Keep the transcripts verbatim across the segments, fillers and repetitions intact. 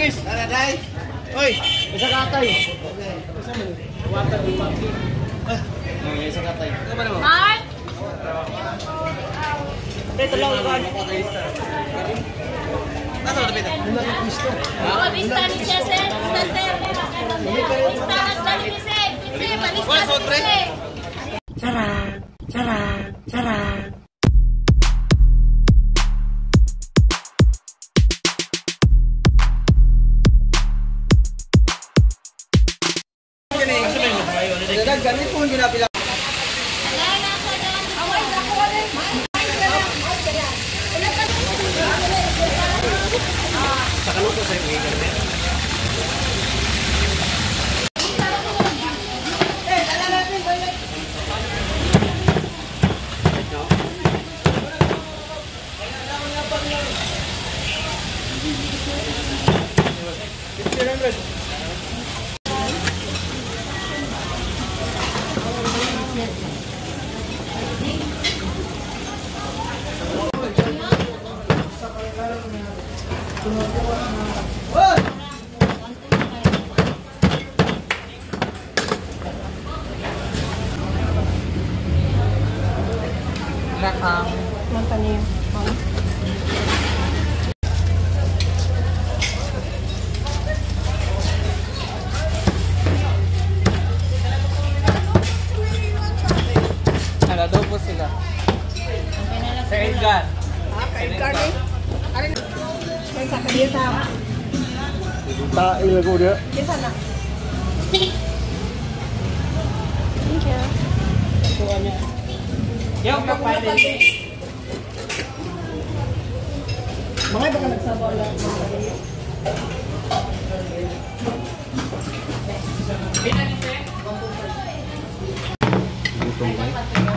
guys. Taraday. Oy, isa katay. Isa man. Water di pagi. Ah, oh, isa katay. Ano ba naman? Mark. Dito lang kan. Ano na beta? Oh, bista ni siya sir. Bista sir. Bista na dali ni sir. Bista ni sir. Charang, charang, charang. Ganit po ginapila. Sa kaluto sa iyo internet. Rakang Montanim. Nagadaw po sila. Sa Edgar. Ah, kay Edgar eh. Arin. Kay sa kadita. Ta ilago dia. Kisa na. Thank you. Tuanya. Yung kapalit. Mga baka nagsabaw lang. Gutom ba?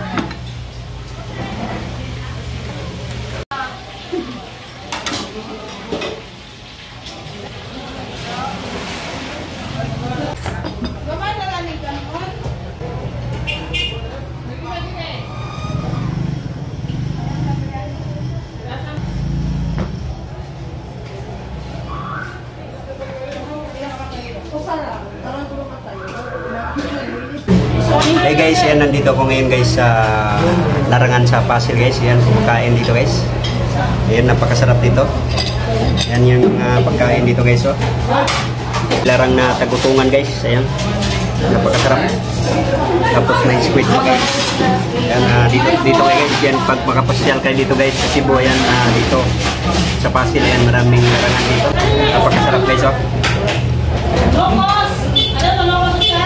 Hey guys, yan nandito ko ngayon guys sa larangan sa Pasig guys. Yan pagkain dito guys. Yan napakasarap dito. Yan yung uh, pagkain dito guys oh. Larang na tagutungan guys. Ayan. Napakasarap. Tapos may squid. Yan uh, dito dito guys. Yan pag makapasyal kayo dito guys sa Cebu yan uh, dito sa Pasig yan maraming larangan dito. Napakasarap guys oh. Locos. Ano to locos siya?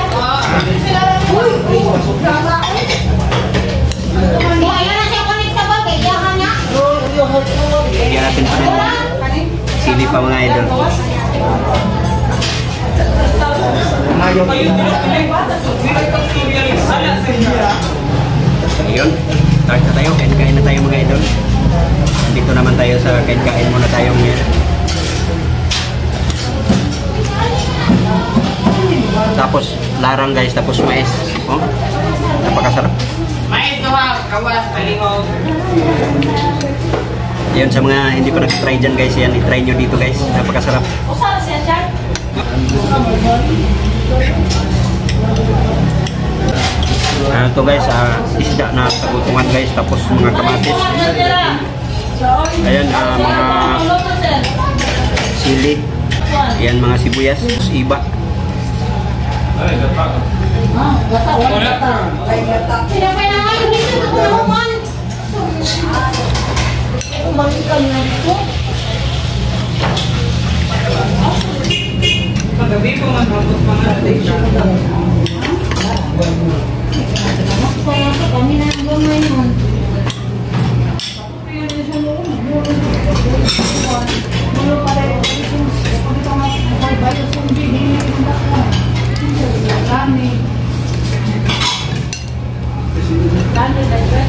Ayan na siya kunik sa bag, iyakan na. Lagyan natin pa rin sili pa mga idol. Ayun, start na tayo. Kain-kain na tayo mga idol. Dito naman tayo sa kain-kain muna tayo ngayon. Tapos larang guys, tapos mais. Oh, napakasarap. Mais to ha, kawas, talingog. Yun sa mga hindi pa nag-try dyan guys, yan i-try nyo dito guys. Napakasarap. Usara siya siya. Ano to guys, uh, isda na tagutungan guys, tapos mga kamatis. Ayan, uh, mga sili. Ayan, mga sibuyas, iba. Ay, gata. Ah, gata. Gata. Ay, gata. Sila pa na nga, hindi ko nakunaman. Umangkan na ito. Paggabi po man, hapos pa nga. Kami na ang gumay nun. Mulo para ito. Kami ka mag-bayo sa hindi. Hindi na kami. Kami dagdag.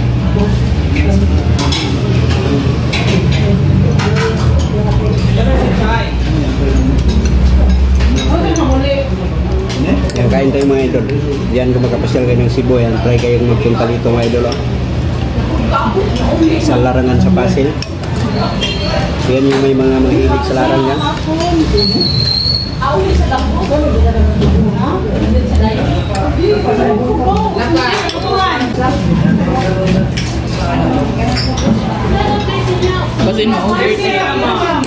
Yan, kain tayo mga idol. Yan, kung makapasyal kayo ng Cebu, yan, try kayong magpunta dito mga idol. Oh. Sa larangan sa Pasig. Yan yung may mga mahilig sa larang yan. Basin mo, dirty naman.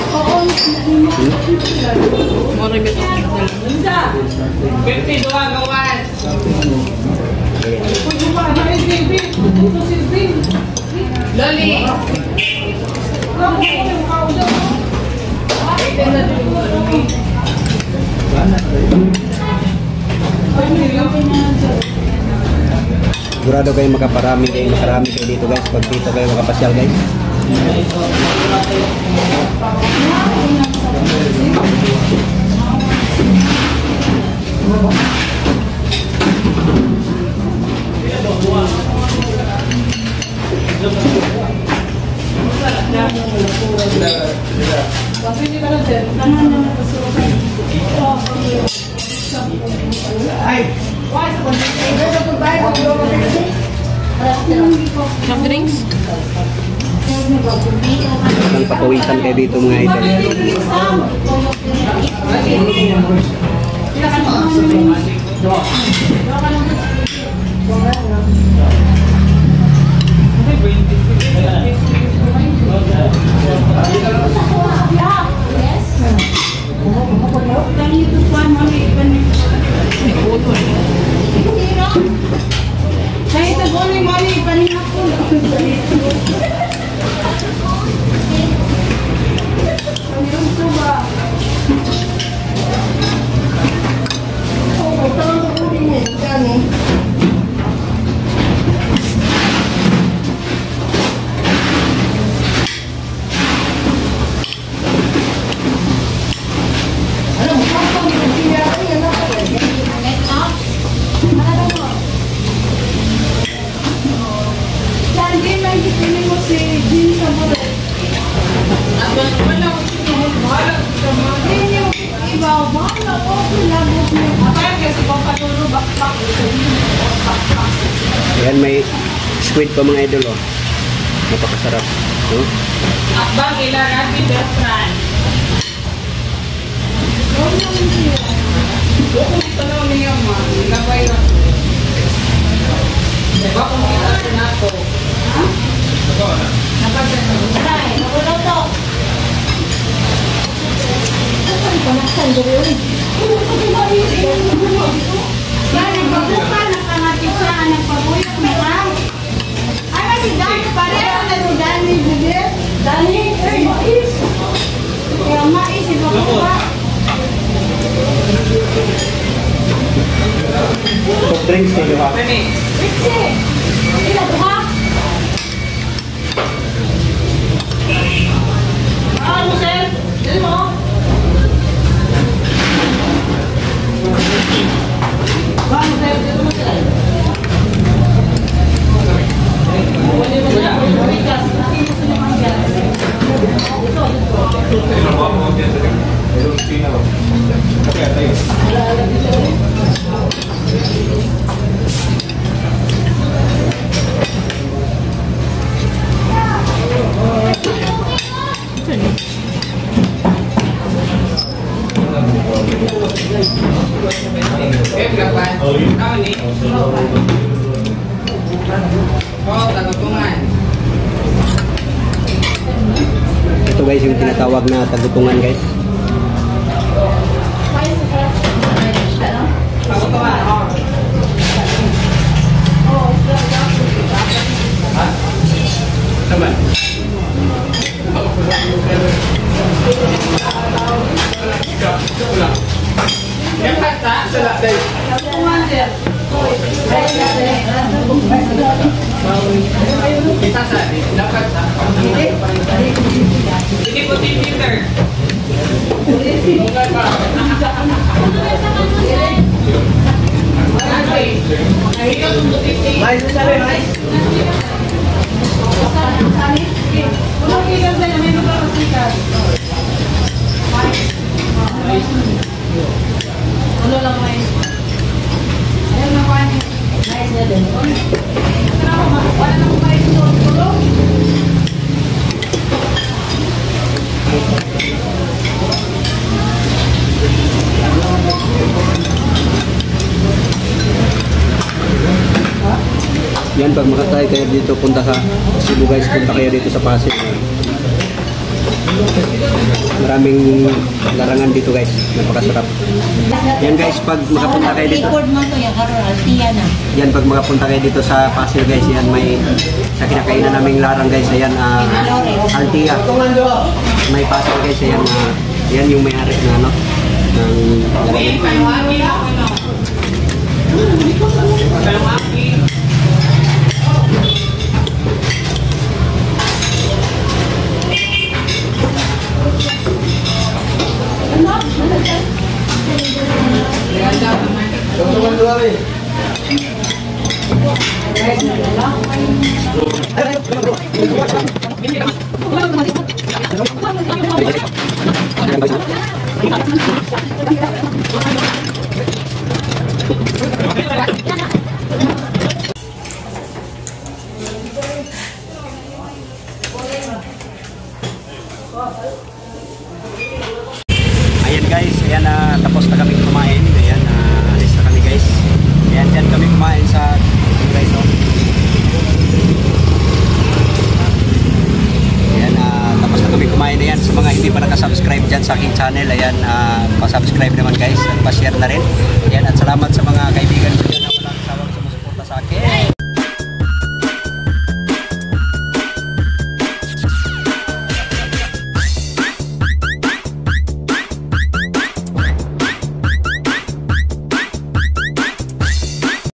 More beto. fifty doang kawan. Loli. Sigurado kayo makaparami kayo, makarami kayo dito guys. Pag dito kayo makapasyal guys. Soft drinks? Ang papawisan kayo dito mga idol. Yan may squid pa mga idol oh. Napakasarap. No? Abang ilan natin best friend. Buko dito na niya ma. Ilabay na. Diba kung kita na ako? Ha? Napagsan na. Ay, nawala to. Ay, panaksan ko yun. Yan, nagpabuka, nagpangatisaan, nagpabuyok na lang. Ay, si Dani, pareho na si Dani, bibir. Dani, ay, mais. Kaya mais, ipabuka. Soft drinks kayo ha. Rixie, ila buka. Ano, sir? Dili mo? Vamos, sir. Dili mo, sir. Ito guys yung tinatawag na tagutungan guys. Naman. Yang kata salah day. Bisa saja dapat. Ini putih pinter. Bukan pak. Baik, saya baik. Ano lang may? Ayun na pa ni. Nice na din. Wala na ko kayo doon. Ayan, pag makatay kayo dito, punta sa Cebu guys, punta kayo dito sa Pasig. Maraming larangan dito guys, napakasarap. Yan guys, pag makapunta kayo dito, Record mo to yung karoon, Altia na. yan pag makapunta kayo dito sa Pasig guys, yan may sa kinakainan naming larang guys, ayan, uh, Altia. May Pasig guys, ayan, uh, yan yung may-ari na ano, ng larang. Ayan guys, ayan na, tapos na kami kumain. Ayan, uh, alis na kami guys. Ayan, dyan kami kumain sa guys, no? Ayan, uh, tapos na kami kumain. Ayan, sa mga hindi pa nakasubscribe dyan sa aking channel, ayan, uh, pasubscribe naman guys, at pa-share na rin. Ayan, at salamat sa mga kaibigan ko dyan na walang sawang sumusuporta sa akin.